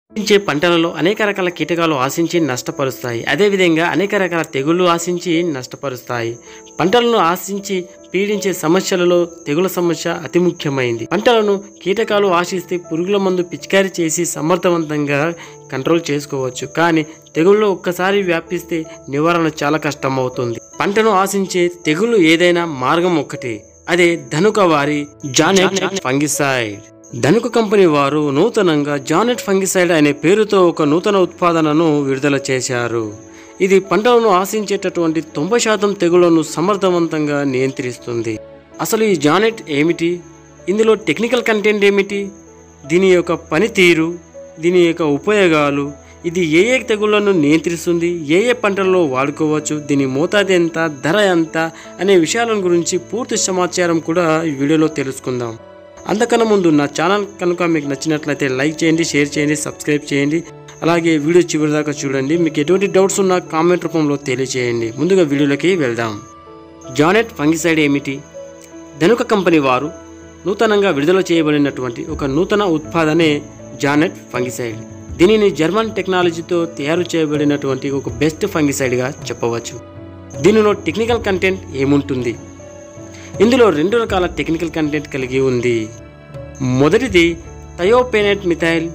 ఆశించే పంటలలో అనేక రకాల కీటకాలు ఆశించి నష్టపరుస్తాయి. అదేవిధంగా అనేక రకాల తెగుళ్లు ఆశించి నష్టపరుస్తాయి. పంటలను ఆశించి పీడించే సమస్యలలో తెగుల సమస్య అతి ముఖ్యమైంది. పంటలను కీటకాలు ఆశిస్తే పురుగుల మందు పిచికారీ చేసి సమర్థవంతంగా కంట్రోల్ చేసుకోవచ్చు. కానీ తెగుళ్ళు ఒక్కసారి వ్యాపిస్తే నివారణ చాలా కష్టమవుతుంది. పంటను ఆశించే తెగులు ఏదైనా మార్గం ఒక్కటే, అదే ధనుక వారి జానెట్ ఫంగిసైడ్. ధనుక కంపెనీ వారు నూతనంగా జానెట్ ఫంగిసైడ్ అనే పేరుతో ఒక నూతన ఉత్పాదనను విడుదల చేశారు. ఇది పంటలను ఆశించేటటువంటి 90% తెగుళ్లను సమర్థవంతంగా నియంత్రిస్తుంది. అసలు ఈ జానెట్ ఏమిటి, ఇందులో టెక్నికల్ కంటెంట్ ఏమిటి, దీని యొక్క పనితీరు, దీని యొక్క ఉపయోగాలు, ఇది ఏ ఏ తెగుళ్లను నియంత్రిస్తుంది, ఏ ఏ పంటల్లో వాడుకోవచ్చు, దీని మోతాదు ఎంత, ధర ఎంత అనే విషయాల గురించి పూర్తి సమాచారం కూడా ఈ వీడియోలో తెలుసుకుందాం. అంతకన్నా ముందు నా ఛానల్ కనుక మీకు నచ్చినట్లయితే లైక్ చేయండి, షేర్ చేయండి, సబ్స్క్రైబ్ చేయండి. అలాగే వీడియో చివరి దాకా చూడండి. మీకు ఎటువంటి డౌట్స్ ఉన్నా కామెంట్ రూపంలో తెలియజేయండి. ముందుగా వీడియోలోకి వెళ్దాం. జానెట్ ఫంగిసైడ్ ఏమిటి? ధనుక కంపెనీ వారు నూతనంగా విడుదల చేయబడినటువంటి ఒక నూతన ఉత్పాదనే జానెట్ ఫంగిసైడ్. దీనిని జర్మన్ టెక్నాలజీతో తయారు చేయబడినటువంటి ఒక బెస్ట్ ఫంగిసైడ్గా చెప్పవచ్చు. దీనిలో టెక్నికల్ కంటెంట్ ఏముంటుంది? ఇందులో 2 రకాల టెక్నికల్ కంటెంట్ కలిగి ఉంది. మొదటిది థయోపెనేట్ మిథైల్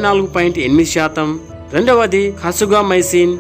44.8%, రెండవది కాసుగామైసిన్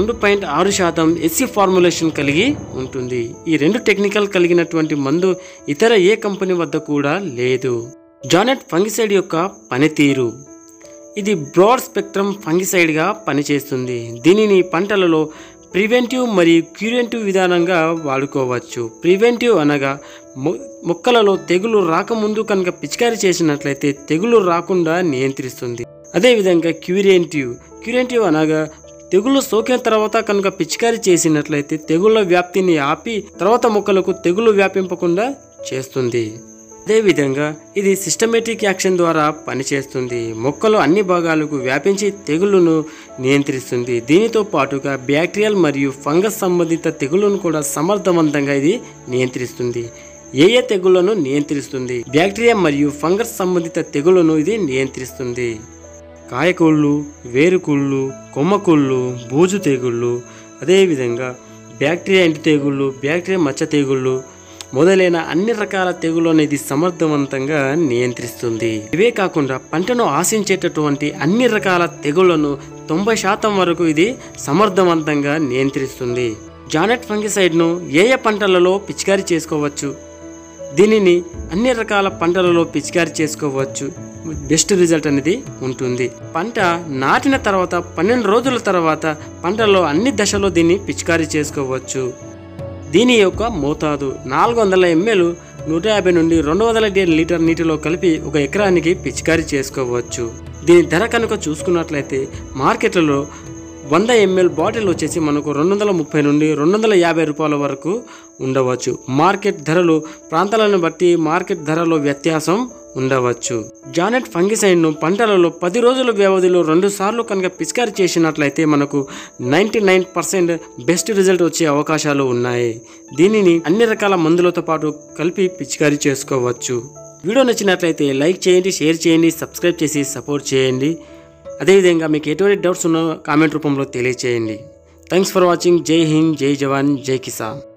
2.6% ఎస్సి ఫార్ములేషన్ కలిగి ఉంటుంది. ఈ 2 టెక్నికల్ కలిగినటువంటి మందు ఇతర ఏ కంపెనీ వద్ద కూడా లేదు. జానెట్ ఫంగిసైడ్ యొక్క పనితీరు: ఇది బ్రాడ్ స్పెక్ట్రమ్ ఫంగిసైడ్గా పనిచేస్తుంది. దీనిని పంటలలో ప్రివెంటివ్ మరియు క్యూరెంటివ్ విధానంగా వాడుకోవచ్చు. ప్రివెంటివ్ అనగా మొక్కలలో తెగులు రాకముందు కనుక పిచికారీ చేసినట్లయితే తెగులు రాకుండా నియంత్రిస్తుంది. అదేవిధంగా క్యూరెంటివ్ అనగా తెగులు సోకిన తర్వాత కనుక పిచికారీ చేసినట్లయితే తెగుళ్ళ వ్యాప్తిని ఆపి తర్వాత మొక్కలకు తెగులు వ్యాపింపకుండా చేస్తుంది. అదేవిధంగా ఇది సిస్టమేటిక్ యాక్షన్ ద్వారా పనిచేస్తుంది. మొక్కలు అన్ని భాగాలకు వ్యాపించి తెగుళ్లను నియంత్రిస్తుంది. దీనితో పాటుగా బ్యాక్టీరియల్ మరియు ఫంగస్ సంబంధిత తెగుళ్లను కూడా సమర్థవంతంగా ఇది నియంత్రిస్తుంది. ఏ ఏ తెగుళ్లను నియంత్రిస్తుంది? బ్యాక్టీరియా మరియు ఫంగస్ సంబంధిత తెగుళ్లను ఇది నియంత్రిస్తుంది. కాయకుళ్ళు, వేరుకుళ్ళు, కొమ్మకుళ్ళు, బూజు తెగుళ్ళు, అదేవిధంగా బ్యాక్టీరియా ఎండు తెగుళ్ళు, బ్యాక్టీరియా మచ్చ తెగుళ్ళు మొదలైన అన్ని రకాల తెగుళ్లను ఇది సమర్థవంతంగా నియంత్రిస్తుంది. ఇవే కాకుండా పంటను ఆశించేటటువంటి అన్ని రకాల తెగుళ్లను 90% వరకు ఇది సమర్థవంతంగా నియంత్రిస్తుంది. జానెట్ ఫంగిసైడ్ను ఏ ఏ పంటలలో పిచికారీ చేసుకోవచ్చు? దీనిని అన్ని రకాల పంటలలో పిచికారీ చేసుకోవచ్చు. బెస్ట్ రిజల్ట్ అనేది ఉంటుంది. పంట నాటిన తర్వాత 12 రోజుల తర్వాత పంటలో అన్ని దశలో దీన్ని పిచికారీ చేసుకోవచ్చు. దీని యొక్క మోతాదు 400 ml 150 నుండి 200 లీటర్ నీటిలో కలిపి 1 ఎకరానికి పిచికారీ చేసుకోవచ్చు. దీని ధర కనుక చూసుకున్నట్లయితే మార్కెట్లలో 100 ml బాటిల్ వచ్చేసి మనకు 230 నుండి 250 రూపాయల వరకు ఉండవచ్చు. మార్కెట్ ధరలు ప్రాంతాలను బట్టి మార్కెట్ ధరలో వ్యత్యాసం ఉండవచ్చు. జానెట్ ఫంగిసైడ్ను పంటలలో 10 రోజుల వ్యవధిలో 2 సార్లు కనుక పిచికారీ చేసినట్లయితే మనకు 99% బెస్ట్ రిజల్ట్ వచ్చే అవకాశాలు ఉన్నాయి. దీనిని అన్ని రకాల మందులతో పాటు కలిపి పిచికారీ చేసుకోవచ్చు. వీడియో నచ్చినట్లయితే లైక్ చేయండి, షేర్ చేయండి, సబ్స్క్రైబ్ చేసి సపోర్ట్ చేయండి. అదేవిధంగా మీకు ఎటువంటి డౌట్స్ ఉన్నా కామెంట్ రూపంలో తెలియచేయండి. Thanks for watching. Jai Hind, జై జవాన్, జై కిసాన్.